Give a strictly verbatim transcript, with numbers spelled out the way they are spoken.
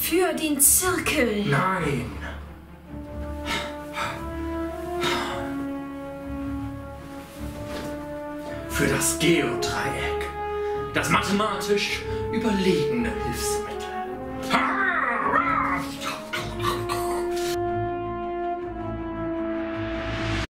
Für den Zirkel. Nein. Für das Geodreieck. Das mathematisch überlegene Hilfsmittel.